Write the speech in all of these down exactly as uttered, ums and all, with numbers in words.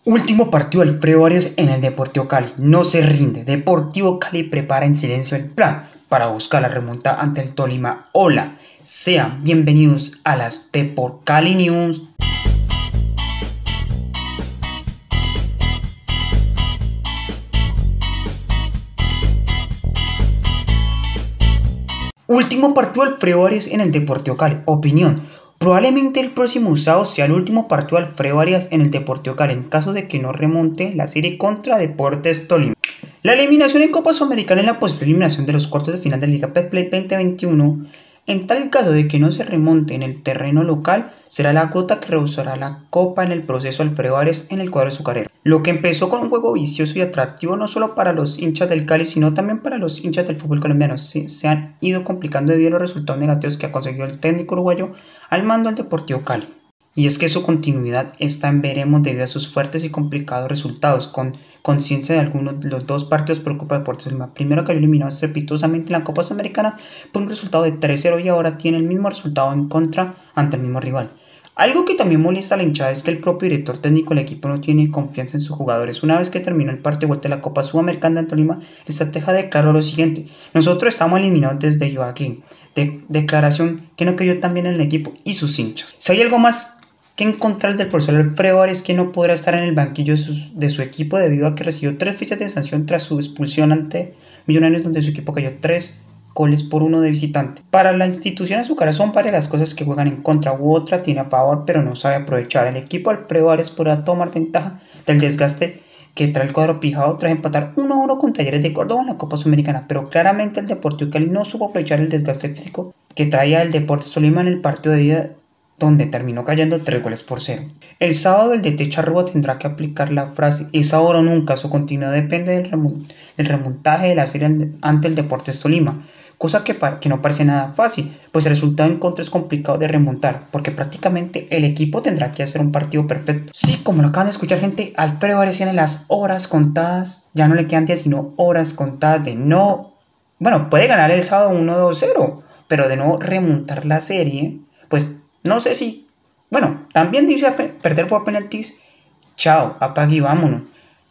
Último partido de Alfredo Arias en el Deportivo Cali. No se rinde. Deportivo Cali prepara en silencio el plan para buscar la remontada ante el Tolima. Hola, sean bienvenidos a las Deport Cali News. Último partido de Alfredo Arias en el Deportivo Cali. Opinión. Probablemente el próximo sábado sea el último partido de Alfredo Arias en el Deportivo Cali en caso de que no remonte la serie contra Deportes Tolima. La eliminación en Copa Sudamericana en la posible eliminación de los cuartos de final de Liga Betplay veinte veintiuno, en tal caso de que no se remonte en el terreno local, será la gota que rebosará la copa en el proceso de Alfredo Arias en el cuadro azucarero. Lo que empezó con un juego vicioso y atractivo no solo para los hinchas del Cali, sino también para los hinchas del fútbol colombiano, se, se han ido complicando debido a los resultados negativos que ha conseguido el técnico uruguayo al mando del Deportivo Cali. Y es que su continuidad está en veremos debido a sus fuertes y complicados resultados, con conciencia de algunos de los dos partidos por culpa de Deportes Tolima. Primero cayó eliminado estrepitosamente en la Copa Sudamericana por un resultado de tres cero y ahora tiene el mismo resultado en contra ante el mismo rival. Algo que también molesta a la hinchada es que el propio director técnico del equipo no tiene confianza en sus jugadores. Una vez que terminó el partido de vuelta de la Copa Sudamericana en Tolima, el estratega declaró lo siguiente: nosotros estamos eliminados desde Ibagué. De declaración que no creyó también en el equipo y sus hinchas. Si hay algo más que encontrar del profesor Alfredo Arias, que no podrá estar en el banquillo de, sus, de su equipo debido a que recibió tres fichas de sanción tras su expulsión ante Millonarios, donde su equipo cayó tres goles por uno de visitante. Para la institución azucarera son varias las cosas que juegan en contra u otra tiene a favor, pero no sabe aprovechar. El equipo Alfredo Arias podrá tomar ventaja del desgaste que trae el cuadro pijado tras empatar uno a uno con Talleres de Córdoba en la Copa Sudamericana, pero claramente el Deportivo Cali no supo aprovechar el desgaste físico que traía el Deportes Tolima en el partido de ida, donde terminó cayendo tres goles por cero. El sábado el D T Charrúa tendrá que aplicar la frase "es ahora o nunca", su continuidad depende del, remont del remontaje de la serie ante el Deportes Tolima, cosa que, que no parece nada fácil, pues el resultado en contra es complicado de remontar, porque prácticamente el equipo tendrá que hacer un partido perfecto. Sí, como lo acaban de escuchar, gente, Alfredo Arias tiene las horas contadas, ya no le quedan días sino horas contadas de no, bueno, puede ganar el sábado uno dos cero, pero de no remontar la serie, pues no sé si, bueno, también dice perder por penaltis, chao, apague y vámonos.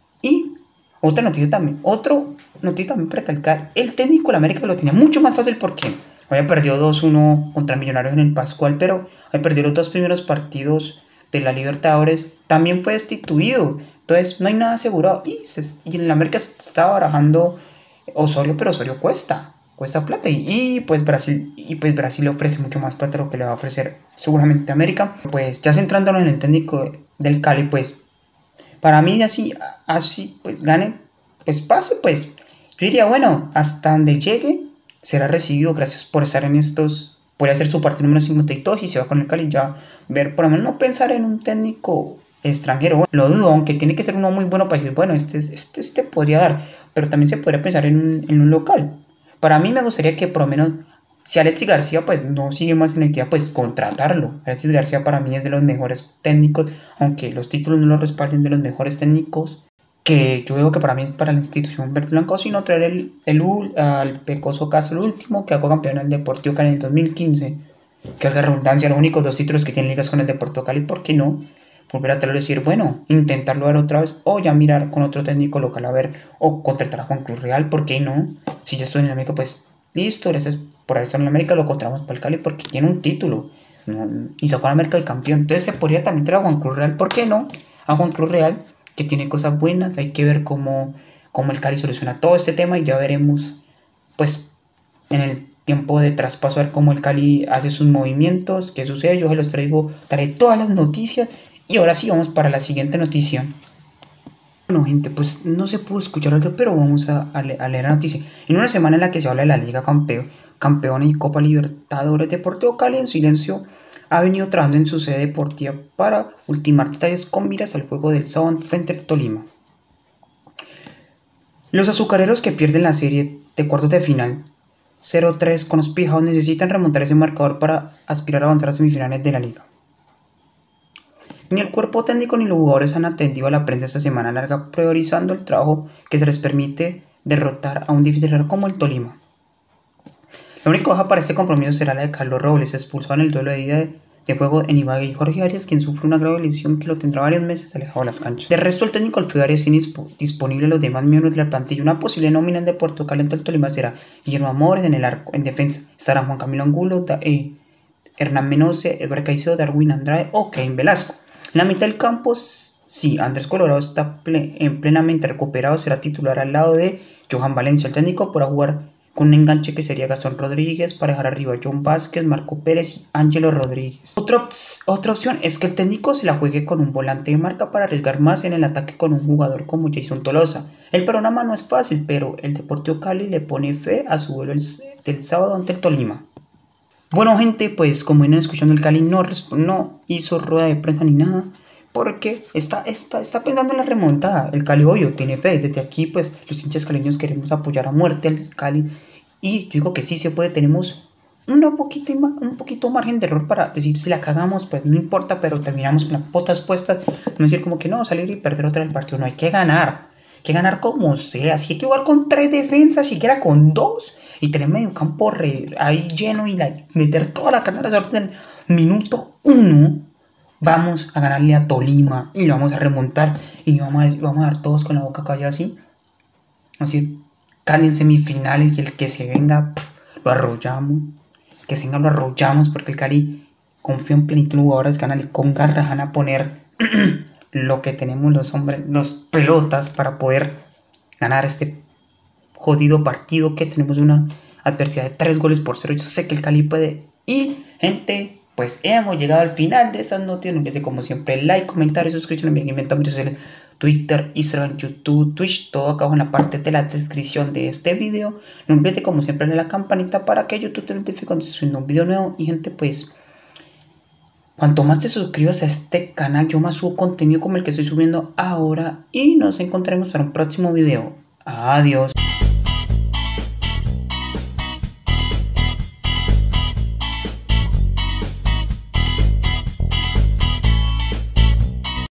Y otra noticia también, otro noticia también para recalcar, el técnico de la América lo tenía mucho más fácil porque había perdido dos uno contra Millonarios en el Pascual, pero había perdido los dos primeros partidos de la Libertadores, también fue destituido, entonces no hay nada asegurado, y, se, y en la América se estaba barajando Osorio, pero Osorio cuesta, cuesta plata, y, y pues Brasil, y pues Brasil le ofrece mucho más plata de lo que le va a ofrecer seguramente América. Pues ya centrándonos en el técnico del Cali, pues para mí así, así pues gane, pues pase, pues yo diría, bueno, hasta donde llegue será recibido, gracias por estar en estos, puede hacer su partido número cincuenta y dos y se va con el Cali, ya ver, por lo menos no pensar en un técnico extranjero, bueno, lo dudo, aunque tiene que ser uno muy bueno para decir, bueno, este, este, este podría dar, pero también se podría pensar en un, en un local. Para mí me gustaría que por lo menos, si Alexis García pues no sigue más en la actividad, pues contratarlo. Alexis García para mí es de los mejores técnicos, aunque los títulos no lo respalden, de los mejores técnicos que yo veo que para mí es para la institución verde blanco, sino traer el, el, al Pecoso Caso, el último que hago campeón del Deportivo Cali en el dos mil quince, que es la redundancia, los únicos dos títulos que tienen ligas con el Deportivo Cali, ¿por qué no? Volver a traerlo y decir, bueno, intentarlo ver otra vez, o ya mirar con otro técnico local a ver, o contratar a Juan Cruz Real, ¿por qué no? Si ya estoy en América, pues listo, gracias por haber estado en América, lo contratamos para el Cali porque tiene un título, ¿no? Y sacó a América el campeón, entonces se podría también traer a Juan Cruz Real, ¿por qué no? A Juan Cruz Real, que tiene cosas buenas, hay que ver cómo, cómo el Cali soluciona todo este tema y ya veremos, pues, en el tiempo de traspaso, a ver cómo el Cali hace sus movimientos, qué sucede. Yo se los traigo, traeré todas las noticias. Y ahora sí vamos para la siguiente noticia. Bueno, gente, pues no se pudo escuchar algo, pero vamos a, a, leer, a leer la noticia. En una semana en la que se habla de la Liga Campeón, Campeones y Copa Libertadores, Deportivo Cali en silencio ha venido trabajando en su sede deportiva para ultimar detalles con miras al juego del sábado frente al Tolima. Los azucareros, que pierden la serie de cuartos de final cero tres con los pijados, necesitan remontar ese marcador para aspirar a avanzar a semifinales de la liga. Ni el cuerpo técnico ni los jugadores han atendido a la prensa esta semana larga, priorizando el trabajo que se les permite derrotar a un difícil rival como el Tolima. La única baja para este compromiso será la de Carlos Robles, expulsado en el duelo de ida de juego en Ibagué y Jorge Arias, quien sufre una grave lesión que lo tendrá varios meses alejado de las canchas. De resto, el técnico Alfredo Arias tiene disponible a los demás miembros de la plantilla. Una posible nómina de Puerto Cali ante el Tolima será Guillermo Amores en el arco. En defensa estarán Juan Camilo Angulo, da, eh, Hernán Menose, Edward Caicedo, Darwin Andrade o Kevin Velasco. En la mitad del campo, sí, Andrés Colorado está ple en plenamente recuperado, será titular al lado de Johan Valencia. El técnico podrá jugar con un enganche que sería Gastón Rodríguez para dejar arriba a John Vázquez, Marco Pérez y Ángelo Rodríguez. Otra, otra opción es que el técnico se la juegue con un volante de marca para arriesgar más en el ataque con un jugador como Jason Tolosa. El panorama no es fácil, pero el Deportivo Cali le pone fe a su vuelo el, del sábado ante el Tolima. Bueno, gente, pues como vienen escuchando, el Cali no, no hizo rueda de prensa ni nada, porque está, está, está pensando en la remontada. El Cali, obvio, tiene fe. Desde aquí, pues, los hinchas caleños queremos apoyar a muerte al Cali. Y yo digo que sí se puede. Tenemos una poquito, un poquito margen de error para decir si la cagamos, pues no importa, pero terminamos con las botas puestas. No decir como que no, salir y perder otra vez el partido. No, hay que ganar. Hay que ganar como sea. Si hay que jugar con tres defensas, siquiera con dos. Y tener medio campo re, ahí lleno y la, meter toda la carne a en minuto uno. Vamos a ganarle a Tolima y lo vamos a remontar y vamos a, vamos a dar todos con la boca callada así. Así, Cali en semifinales y el que se venga, pff, lo arrollamos. Que se venga lo arrollamos porque el Cali confía en plenitud en jugadores que van a con garras van a poner lo que tenemos los hombres, los pelotas para poder ganar este jodido partido que tenemos una adversidad de tres goles por cero. Yo sé que el Cali puede. Y, gente, pues hemos llegado al final de estas noticias. No olviden, como siempre, like, comentario, suscripción, enviamiento a mis redes sociales, Twitter, Instagram, YouTube, Twitch, todo acá abajo en la parte de la descripción de este video. No olviden, como siempre, darle a la campanita para que YouTube te notifique cuando se suba un video nuevo. Y, gente, pues, cuanto más te suscribas a este canal, yo más subo contenido como el que estoy subiendo ahora. Y nos encontraremos para un próximo video. Adiós.